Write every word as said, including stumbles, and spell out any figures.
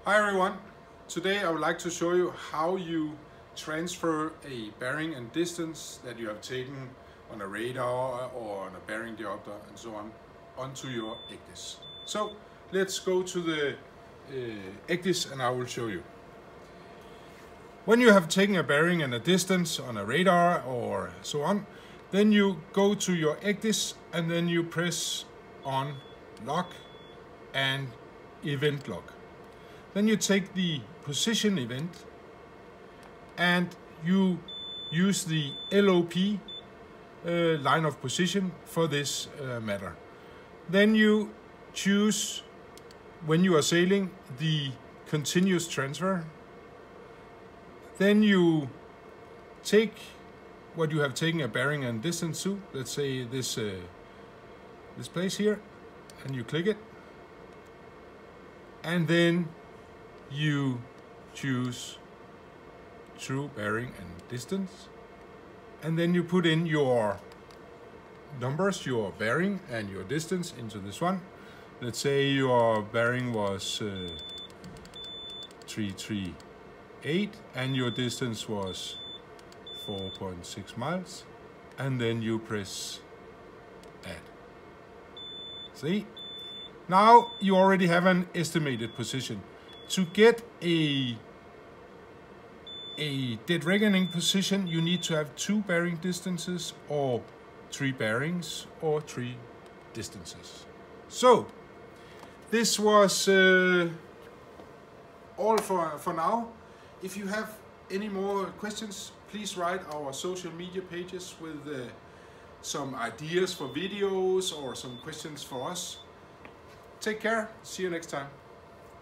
Hi everyone, today I would like to show you how you transfer a bearing and distance that you have taken on a radar or on a bearing diopter and so on onto your ECDIS. So let's go to the uh, ECDIS and I will show you. When you have taken a bearing and a distance on a radar or so on, then you go to your ECDIS and then you press on lock and event lock. Then you take the position event and you use the L O P uh, line of position for this uh, matter. Then you choose, when you are sailing, the continuous transfer. Then you take what you have taken a bearing and distance to, let's say this, uh, this place here, and you click it. And then you choose true bearing and distance, and then you put in your numbers, your bearing and your distance into this one. Let's say your bearing was uh, three three eight and your distance was four point six miles, and then you press add. See? Now you already have an estimated position. To get a, a dead reckoning position, you need to have two bearing distances or three bearings or three distances. So this was uh, all for, for now. If you have any more questions, please write our social media pages with uh, some ideas for videos or some questions for us. Take care. See you next time.